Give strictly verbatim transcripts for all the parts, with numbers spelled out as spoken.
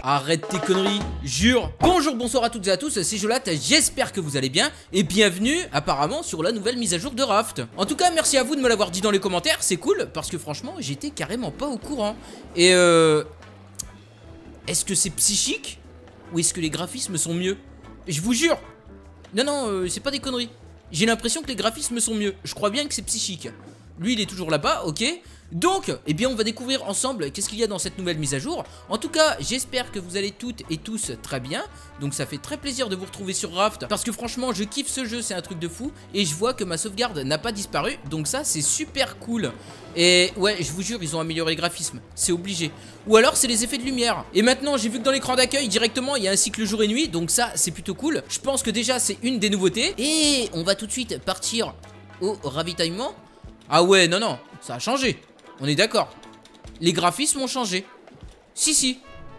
Arrête tes conneries, jure. Bonjour, bonsoir à toutes et à tous, c'est Jolat, j'espère que vous allez bien. Et bienvenue apparemment sur la nouvelle mise à jour de Raft. En tout cas, merci à vous de me l'avoir dit dans les commentaires, c'est cool. Parce que franchement, j'étais carrément pas au courant. Et euh... est-ce que c'est psychique? Ou est-ce que les graphismes sont mieux? Je vous jure. Non, non, euh, c'est pas des conneries. J'ai l'impression que les graphismes sont mieux. Je crois bien que c'est psychique. Lui, il est toujours là-bas, ok. Donc, eh bien, on va découvrir ensemble qu'est-ce qu'il y a dans cette nouvelle mise à jour. En tout cas, j'espère que vous allez toutes et tous très bien. Donc, ça fait très plaisir de vous retrouver sur Raft. Parce que franchement, je kiffe ce jeu, c'est un truc de fou. Et je vois que ma sauvegarde n'a pas disparu. Donc ça, c'est super cool. Et ouais, je vous jure, ils ont amélioré les graphismes. C'est obligé. Ou alors, c'est les effets de lumière. Et maintenant, j'ai vu que dans l'écran d'accueil, directement, il y a un cycle jour et nuit. Donc ça, c'est plutôt cool. Je pense que déjà, c'est une des nouveautés. Et on va tout de suite partir au ravitaillement. Ah ouais, non, non, ça a changé. On est d'accord. Les graphismes ont changé. Si, si.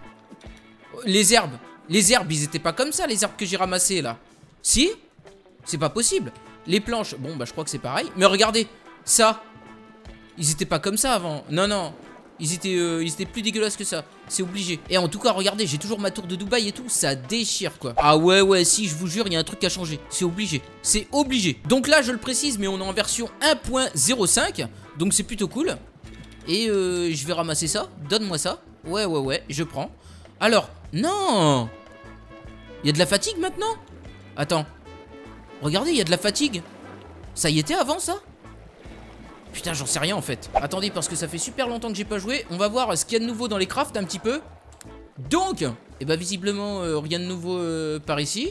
Les herbes. Les herbes, ils étaient pas comme ça, les herbes que j'ai ramassées, là. Si? C'est pas possible. Les planches, bon, bah, je crois que c'est pareil. Mais regardez, ça. Ils étaient pas comme ça avant. Non, non. Ils étaient, euh, ils étaient plus dégueulasses que ça. C'est obligé. Et en tout cas, regardez, j'ai toujours ma tour de Dubaï et tout. Ça déchire, quoi. Ah ouais, ouais, si, je vous jure, il y a un truc qui a changé. C'est obligé. C'est obligé. Donc là, je le précise, mais on est en version un point zéro cinq. Donc c'est plutôt cool. Et euh, je vais ramasser ça. Donne-moi ça. Ouais, ouais, ouais, je prends. Alors, non. Il y a de la fatigue maintenant? Attends. Regardez, il y a de la fatigue. Ça y était avant, ça? Putain, j'en sais rien en fait. Attendez, parce que ça fait super longtemps que j'ai pas joué. On va voir ce qu'il y a de nouveau dans les crafts un petit peu. Donc, eh ben visiblement, euh, rien de nouveau euh, par ici.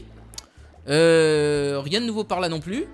Euh, rien de nouveau par là non plus.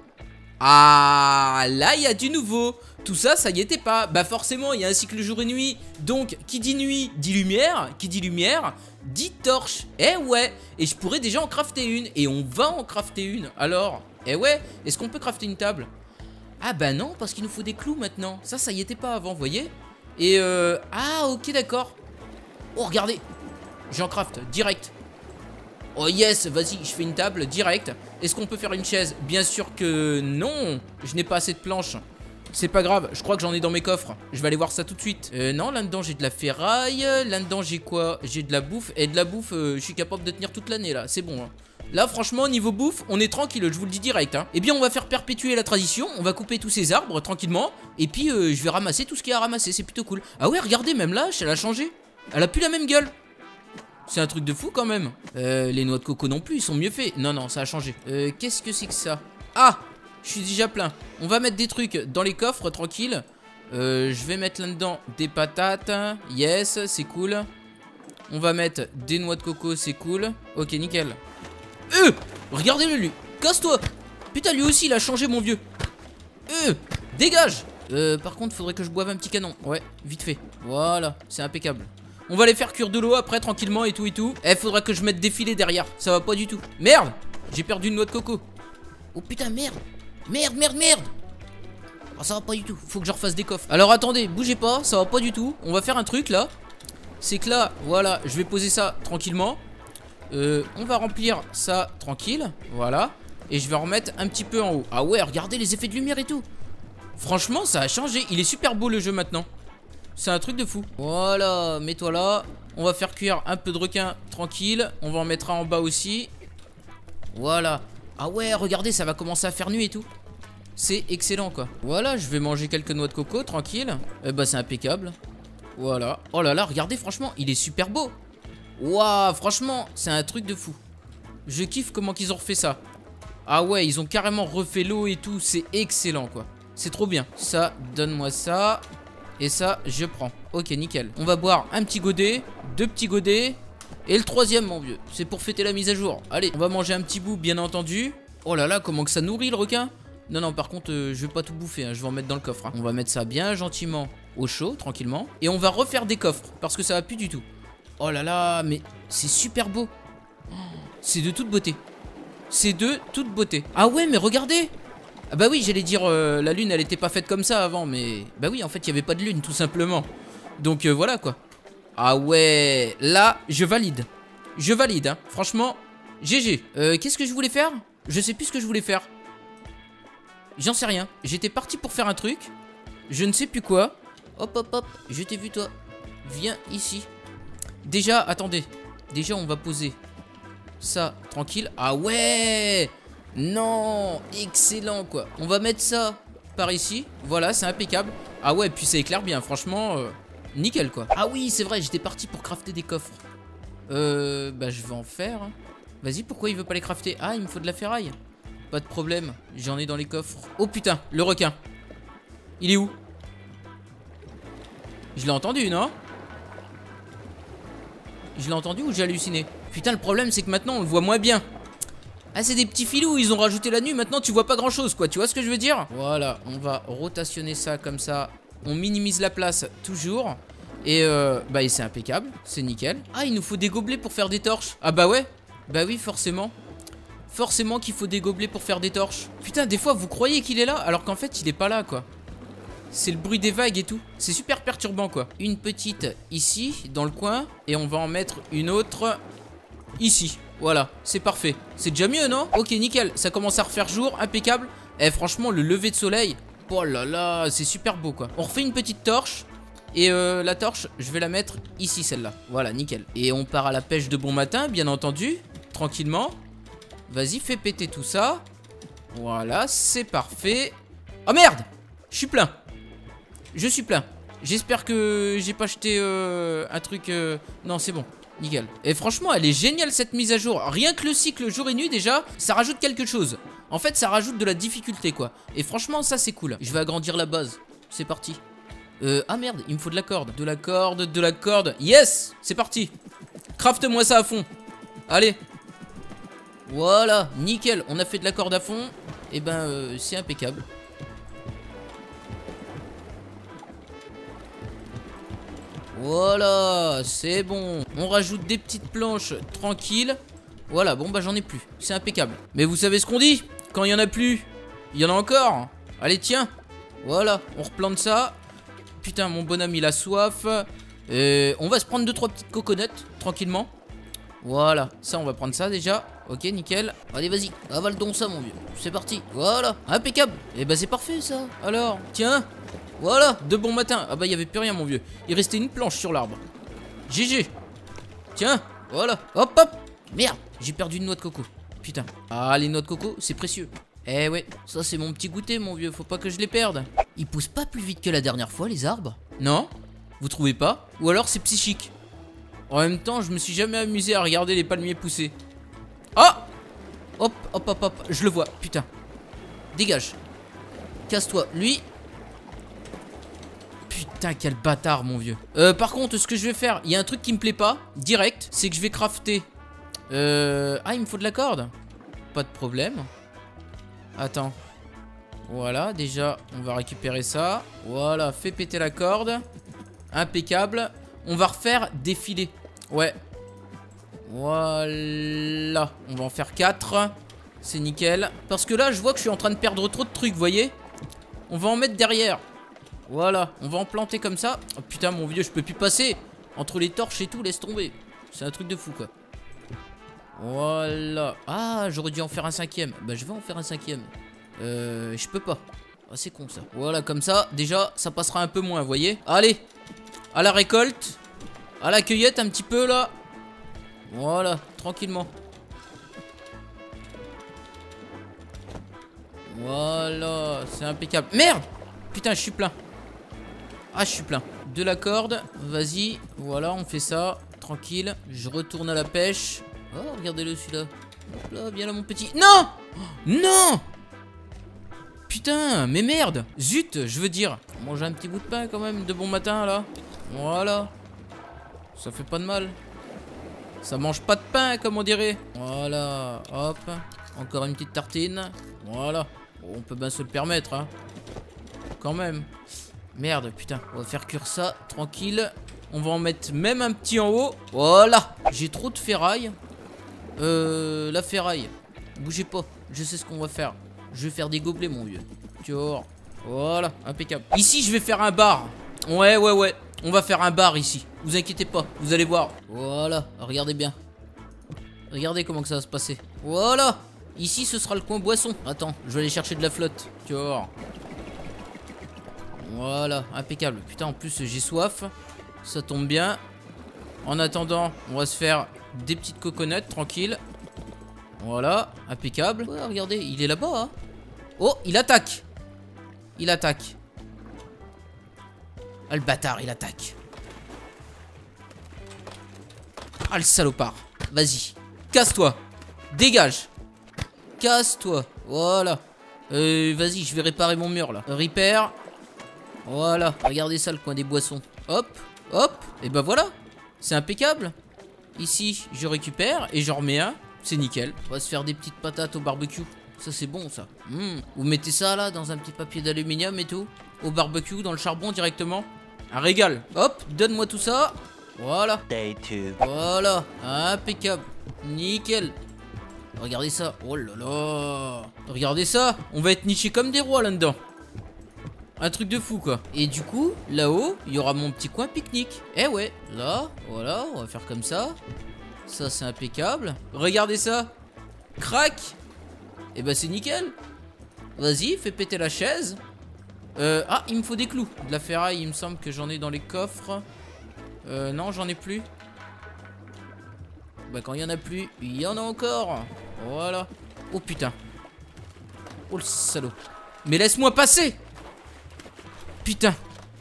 Ah, là, il y a du nouveau. Tout ça, ça y était pas. Bah forcément, il y a un cycle jour et nuit. Donc, qui dit nuit, dit lumière. Qui dit lumière, dit torche. Eh ouais. Et je pourrais déjà en crafter une. Et on va en crafter une. Alors, eh ouais. Est-ce qu'on peut crafter une table? Ah bah non, parce qu'il nous faut des clous maintenant. Ça, ça y était pas avant, vous voyez. Et euh... ah, ok, d'accord. Oh, regardez. J'en craft, direct. Oh yes, vas-y, je fais une table, direct. Est-ce qu'on peut faire une chaise? Bien sûr que non. Je n'ai pas assez de planches. C'est pas grave, je crois que j'en ai dans mes coffres. Je vais aller voir ça tout de suite. Euh, non, là-dedans, j'ai de la ferraille. Là-dedans, j'ai quoi? J'ai de la bouffe. Et de la bouffe, euh, je suis capable de tenir toute l'année, là. C'est bon, hein. Là, franchement, niveau bouffe, on est tranquille, je vous le dis direct, hein. Eh bien, on va faire perpétuer la tradition. On va couper tous ces arbres, tranquillement. Et puis, euh, je vais ramasser tout ce qu'il y a à ramasser. C'est plutôt cool. Ah ouais, regardez, même là, elle a changé. Elle a plus la même gueule. C'est un truc de fou, quand même. Euh, les noix de coco non plus, ils sont mieux faits. Non, non, ça a changé. Euh, qu'est-ce que c'est que ça? Ah, je suis déjà plein. On va mettre des trucs dans les coffres, tranquille. Euh, je vais mettre là-dedans des patates. Yes, c'est cool. On va mettre des noix de coco, c'est cool. Ok, nickel. Euh, regardez-le lui. Casse-toi. Putain, lui aussi il a changé, mon vieux. Euh, dégage. Euh, par contre, faudrait que je boive un petit canon. Ouais, vite fait. Voilà, c'est impeccable. On va les faire cuire de l'eau après, tranquillement et tout et tout. Eh, faudra que je mette des filets derrière. Ça va pas du tout. Merde, j'ai perdu une noix de coco. Oh putain, merde. Merde, merde, merde. Oh, ça va pas du tout. Faut que je refasse des coffres. Alors attendez, bougez pas, ça va pas du tout. On va faire un truc là. C'est que là, voilà, je vais poser ça tranquillement. Euh, on va remplir ça tranquille, voilà. Et je vais remettre un petit peu en haut. Ah ouais, regardez les effets de lumière et tout. Franchement, ça a changé. Il est super beau le jeu maintenant. C'est un truc de fou. Voilà, mets-toi là. On va faire cuire un peu de requin tranquille. On va en mettre un en bas aussi. Voilà. Ah ouais, regardez, ça va commencer à faire nuit et tout. C'est excellent quoi. Voilà, je vais manger quelques noix de coco tranquille. Eh bah c'est impeccable. Voilà. Oh là là, regardez, franchement, il est super beau. Waouh, franchement, c'est un truc de fou. Je kiffe comment qu'ils ont refait ça. Ah ouais, ils ont carrément refait l'eau et tout. C'est excellent, quoi. C'est trop bien. Ça, donne-moi ça. Et ça, je prends. Ok, nickel. On va boire un petit godet, deux petits godets. Et le troisième, mon vieux. C'est pour fêter la mise à jour. Allez, on va manger un petit bout, bien entendu. Oh là là, comment que ça nourrit, le requin. Non, non, par contre, euh, je vais pas tout bouffer. Hein. Je vais en mettre dans le coffre. Hein. On va mettre ça bien gentiment au chaud, tranquillement. Et on va refaire des coffres. Parce que ça va plus du tout. Oh là là, mais c'est super beau. C'est de toute beauté. C'est de toute beauté. Ah ouais, mais regardez. Ah bah oui, j'allais dire, euh, la lune, elle était pas faite comme ça avant. Mais bah oui, en fait, il n'y avait pas de lune, tout simplement. Donc euh, voilà, quoi. Ah ouais, là, je valide. Je valide, hein. Franchement, G G. Euh, qu'est-ce que je voulais faire? Je sais plus ce que je voulais faire. J'en sais rien. J'étais parti pour faire un truc. Je ne sais plus quoi. Hop, hop, hop. Je t'ai vu, toi. Viens ici. Déjà, attendez. Déjà, on va poser ça tranquille. Ah ouais! Non! Excellent, quoi. On va mettre ça par ici. Voilà, c'est impeccable. Ah ouais, puis ça éclaire bien. Franchement, euh, nickel, quoi. Ah oui, c'est vrai, j'étais parti pour crafter des coffres. Euh, bah, je vais en faire. Vas-y, pourquoi il veut pas les crafter? Ah, il me faut de la ferraille. Pas de problème, j'en ai dans les coffres. Oh putain, le requin. Il est où? Je l'ai entendu, non? Je l'ai entendu ou j'ai halluciné? Putain, le problème, c'est que maintenant, on le voit moins bien. Ah, c'est des petits filous, ils ont rajouté la nuit. Maintenant, tu vois pas grand-chose, quoi. Tu vois ce que je veux dire? Voilà, on va rotationner ça comme ça. On minimise la place, toujours. Et euh, bah, c'est impeccable, c'est nickel. Ah, il nous faut des gobelets pour faire des torches. Ah bah ouais, bah oui, forcément. Forcément qu'il faut des gobelets pour faire des torches. Putain, des fois, vous croyez qu'il est là, alors qu'en fait, il est pas là, quoi. C'est le bruit des vagues et tout. C'est super perturbant, quoi. Une petite ici, dans le coin. Et on va en mettre une autre ici. Voilà, c'est parfait. C'est déjà mieux, non? Ok, nickel. Ça commence à refaire jour, impeccable. Eh, franchement, le lever de soleil, oh là là, c'est super beau, quoi. On refait une petite torche. Et euh, la torche, je vais la mettre ici, celle-là. Voilà, nickel. Et on part à la pêche de bon matin, bien entendu. Tranquillement. Vas-y, fais péter tout ça. Voilà, c'est parfait. Oh merde! Je suis plein. Je suis plein. J'espère que j'ai pas acheté euh, un truc... Euh... Non, c'est bon. Nickel. Et franchement, elle est géniale, cette mise à jour. Rien que le cycle jour et nuit, déjà, ça rajoute quelque chose. En fait, ça rajoute de la difficulté, quoi. Et franchement, ça, c'est cool. Je vais agrandir la base. C'est parti. Euh, ah merde, il me faut de la corde. De la corde, de la corde. Yes! C'est parti. Craft-moi ça à fond. Allez. Voilà, nickel. On a fait de la corde à fond. Et ben, euh, c'est impeccable. Voilà, c'est bon. On rajoute des petites planches tranquilles. Voilà, bon bah j'en ai plus. C'est impeccable. Mais vous savez ce qu'on dit? Quand il y en a plus, il y en a encore. Allez, tiens. Voilà, on replante ça. Putain, mon bonhomme, il a soif. Euh, on va se prendre deux trois petites coconuts, tranquillement. Voilà, ça, on va prendre ça déjà. Ok, nickel. Allez, vas-y, avale donc ça, mon vieux. C'est parti. Voilà, impeccable. Et bah, c'est parfait, ça. Alors, tiens. Voilà, de bon matin. Ah bah, il n'y avait plus rien, mon vieux. Il restait une planche sur l'arbre. G G. Tiens, voilà. Hop, hop. Merde, j'ai perdu une noix de coco. Putain. Ah, les noix de coco, c'est précieux. Eh ouais, ça c'est mon petit goûter, mon vieux, faut pas que je les perde. Ils poussent pas plus vite que la dernière fois, les arbres? Non? Vous trouvez pas? Ou alors c'est psychique? En même temps, je me suis jamais amusé à regarder les palmiers pousser. Ah! Hop, hop, hop, hop, je le vois, putain. Dégage. Casse-toi, lui. Putain, quel bâtard, mon vieux. Euh, par contre, ce que je vais faire, il y a un truc qui me plaît pas, direct, c'est que je vais crafter. Euh... Ah, il me faut de la corde. Pas de problème. Attends. Voilà, déjà, on va récupérer ça. Voilà, fais péter la corde. Impeccable. On va refaire des filets. Ouais. Voilà. On va en faire quatre. C'est nickel. Parce que là, je vois que je suis en train de perdre trop de trucs, vous voyez. On va en mettre derrière. Voilà, on va en planter comme ça. Oh putain, mon vieux, je peux plus passer. Entre les torches et tout, laisse tomber. C'est un truc de fou, quoi. Voilà. Ah, j'aurais dû en faire un cinquième. Bah, je vais en faire un cinquième. Euh, je peux pas. Ah, c'est con, ça. Voilà, comme ça, déjà, ça passera un peu moins, vous voyez. Allez, à la récolte. À la cueillette, un petit peu, là. Voilà, tranquillement. Voilà, c'est impeccable. Merde! Putain, je suis plein. Ah, je suis plein. De la corde, vas-y. Voilà, on fait ça. Tranquille. Je retourne à la pêche. Oh, regardez-le celui-là. Là, viens là, mon petit. Non! Non! Putain, mais merde! Zut, je veux dire. Manger un petit bout de pain quand même, de bon matin, là. Voilà. Ça fait pas de mal. Ça mange pas de pain, comme on dirait. Voilà, hop. Encore une petite tartine. Voilà. Bon, on peut bien se le permettre, hein. Quand même. Merde, putain. On va faire cuire ça, tranquille. On va en mettre même un petit en haut. Voilà. J'ai trop de ferraille. Euh, la ferraille. Bougez pas. Je sais ce qu'on va faire. Je vais faire des gobelets, mon vieux. Tu vois. Voilà, impeccable. Ici, je vais faire un bar. Ouais, ouais, ouais. On va faire un bar ici. Vous inquiétez pas. Vous allez voir. Voilà. Regardez bien. Regardez comment que ça va se passer. Voilà. Ici, ce sera le coin boisson. Attends, je vais aller chercher de la flotte. Tu vas voir. Voilà, impeccable. Putain, en plus, j'ai soif. Ça tombe bien. En attendant, on va se faire des petites coconuts, tranquille. Voilà, impeccable. Ouais, regardez, il est là-bas, hein. Oh, il attaque. Il attaque. Ah, le bâtard, il attaque. Ah, le salopard. Vas-y, casse-toi. Dégage. Casse-toi. Voilà. Euh, vas-y, je vais réparer mon mur, là. Repair. Voilà. Regardez ça, le coin des boissons. Hop, hop. Et ben voilà. C'est impeccable. Ici, je récupère et j'en remets un. C'est nickel. On va se faire des petites patates au barbecue. Ça, c'est bon, ça. Mmh. Vous mettez ça, là, dans un petit papier d'aluminium et tout. Au barbecue, dans le charbon, directement. Un régal. Hop, donne-moi tout ça. Voilà. Day two. Voilà. Impeccable. Nickel. Regardez ça. Oh là là. Regardez ça. On va être nichés comme des rois, là-dedans. Un truc de fou, quoi. Et du coup, là-haut, il y aura mon petit coin pique-nique. Eh ouais. Là, voilà, on va faire comme ça. Ça, c'est impeccable. Regardez ça. Crac. Et bah, c'est nickel. Vas-y, fais péter la chaise. Euh, ah, il me faut des clous. De la ferraille, il me semble que j'en ai dans les coffres. Euh, non, j'en ai plus. Bah, quand il y en a plus, il y en a encore. Voilà. Oh, putain. Oh, le salaud. Mais laisse-moi passer. Putain.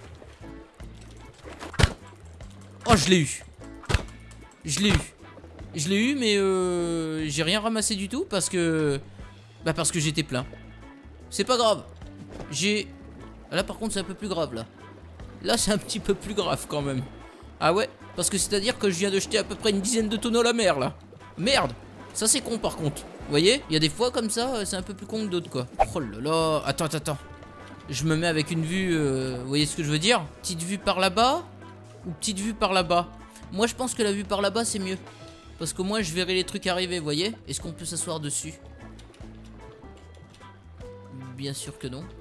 Oh, je l'ai eu. Je l'ai eu. Je l'ai eu, mais euh, j'ai rien ramassé du tout parce que... Bah parce que j'étais plein. C'est pas grave. J'ai... Là par contre c'est un peu plus grave là. Là c'est un petit peu plus grave quand même. Ah ouais. Parce que c'est à dire que je viens de jeter à peu près une dizaine de tonneaux à la mer là. Merde. Ça c'est con par contre. Vous voyez, il y a des fois comme ça c'est un peu plus con que d'autres quoi. Oh là là. Attends, attends, attends. Je me mets avec une vue... Euh... Vous voyez ce que je veux dire? Petite vue par là-bas. Ou petite vue par là-bas. Moi je pense que la vue par là-bas c'est mieux. Parce que moi je verrai les trucs arriver, vous voyez. Est-ce qu'on peut s'asseoir dessus? Bien sûr que non.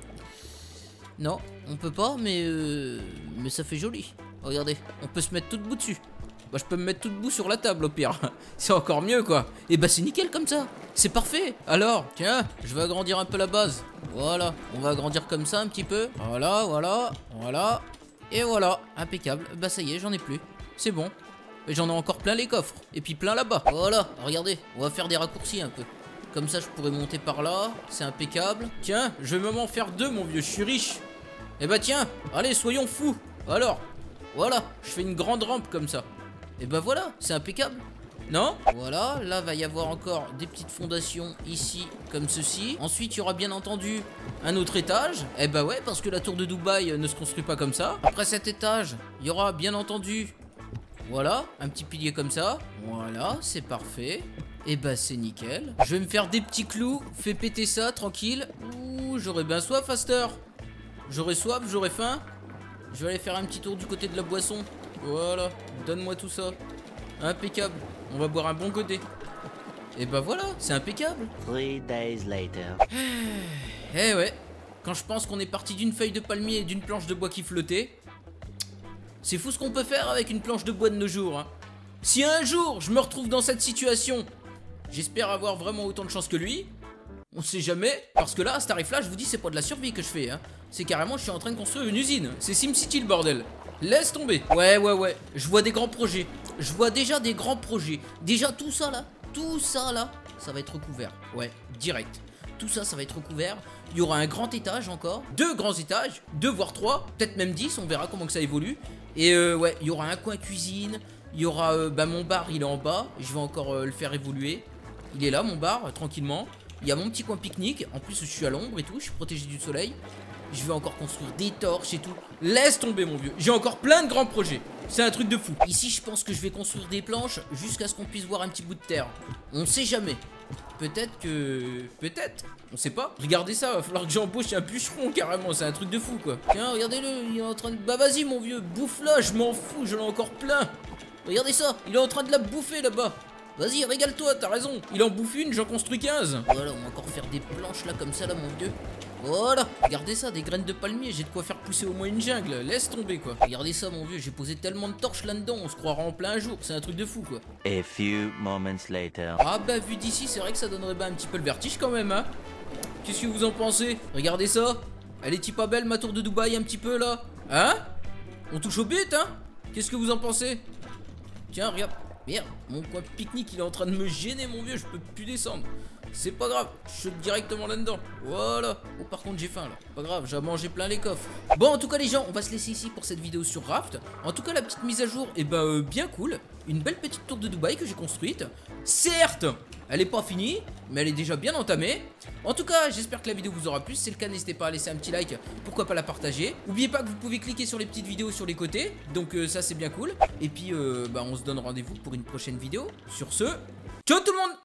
Non, on peut pas, mais euh, mais ça fait joli. Regardez, on peut se mettre tout debout dessus. Bah je peux me mettre tout debout sur la table au pire. C'est encore mieux quoi. Et bah c'est nickel comme ça. C'est parfait. Alors, tiens, je vais agrandir un peu la base. Voilà, on va agrandir comme ça un petit peu. Voilà, voilà, voilà. Et voilà, impeccable. Bah ça y est, j'en ai plus. C'est bon. Et j'en ai encore plein les coffres. Et puis plein là-bas. Voilà, regardez, on va faire des raccourcis un peu. Comme ça, je pourrais monter par là. C'est impeccable. Tiens, je vais même en faire deux, mon vieux. Je suis riche. Eh bah tiens, allez, soyons fous. Alors, voilà, je fais une grande rampe comme ça. Et bah voilà, c'est impeccable. Non? Voilà, là va y avoir encore des petites fondations ici, comme ceci. Ensuite, il y aura bien entendu un autre étage. Eh bah ouais, parce que la tour de Dubaï ne se construit pas comme ça. Après cet étage, il y aura bien entendu... Voilà, un petit pilier comme ça. Voilà, c'est parfait. Et bah c'est nickel. Je vais me faire des petits clous. Fais péter ça, tranquille. Ouh, j'aurais bien soif, Aster. J'aurais soif, j'aurais faim. Je vais aller faire un petit tour du côté de la boisson. Voilà, donne-moi tout ça. Impeccable. On va boire un bon côté. Et bah voilà, c'est impeccable. Three days later. Eh ouais, quand je pense qu'on est parti d'une feuille de palmier et d'une planche de bois qui flottait. C'est fou ce qu'on peut faire avec une planche de bois de nos jours, hein. Si un jour je me retrouve dans cette situation, j'espère avoir vraiment autant de chance que lui. On sait jamais, parce que là, à ce tarif-là, je vous dis, c'est pas de la survie que je fais, hein. C'est carrément, je suis en train de construire une usine. C'est SimCity le bordel. Laisse tomber. Ouais, ouais, ouais. Je vois des grands projets. Je vois déjà des grands projets. Déjà tout ça là, tout ça là, ça va être recouvert. Ouais, direct. Tout ça, ça va être recouvert. Il y aura un grand étage encore. Deux grands étages. Deux voire trois. Peut-être même dix. On verra comment que ça évolue. Et euh, ouais, il y aura un coin cuisine. Il y aura euh, bah, mon bar, il est en bas. Je vais encore euh, le faire évoluer. Il est là, mon bar, euh, tranquillement. Il y a mon petit coin pique-nique. En plus, je suis à l'ombre et tout. Je suis protégé du soleil. Je vais encore construire des torches et tout. Laisse tomber, mon vieux. J'ai encore plein de grands projets. C'est un truc de fou. Ici, je pense que je vais construire des planches jusqu'à ce qu'on puisse voir un petit bout de terre. On sait jamais. Peut-être que... Peut-être. On sait pas. Regardez ça. Va falloir que j'embauche un bûcheron carrément. C'est un truc de fou, quoi. Tiens, regardez-le. Il est en train de... Bah, vas-y, mon vieux. Bouffe-la. Je m'en fous. J'en ai encore plein. Regardez ça. Il est en train de la bouffer là-bas. Vas-y, régale-toi. T'as raison. Il en bouffe une. J'en construis quinze. Voilà, on va encore faire des planches là comme ça, là, mon vieux. Voilà, regardez ça, des graines de palmier, j'ai de quoi faire pousser au moins une jungle, laisse tomber quoi. Regardez ça mon vieux, j'ai posé tellement de torches là-dedans, on se croira en plein jour, c'est un truc de fou quoi. A few moments later. Ah bah vu d'ici, c'est vrai que ça donnerait bah, un petit peu le vertige quand même hein. Qu'est-ce que vous en pensez? Regardez ça, elle est-il pas belle ma tour de Dubaï un petit peu là? Hein? On touche au but hein? Qu'est-ce que vous en pensez? Tiens, regarde. Merde, mon coin pique-nique il est en train de me gêner, mon vieux, je peux plus descendre. C'est pas grave, je saute directement là-dedans. Voilà. Oh, par contre, j'ai faim là. Pas grave, j'ai mangé plein les coffres. Bon, en tout cas, les gens, on va se laisser ici pour cette vidéo sur Raft. En tout cas, la petite mise à jour est bah, euh, bien cool. Une belle petite tour de Dubaï que j'ai construite. Certes, elle est pas finie, mais elle est déjà bien entamée. En tout cas, j'espère que la vidéo vous aura plu. Si c'est le cas, n'hésitez pas à laisser un petit like. Pourquoi pas la partager. N'oubliez pas que vous pouvez cliquer sur les petites vidéos sur les côtés. Donc, euh, ça, c'est bien cool. Et puis, euh, bah, on se donne rendez-vous pour une prochaine vidéo. Sur ce, ciao tout le monde!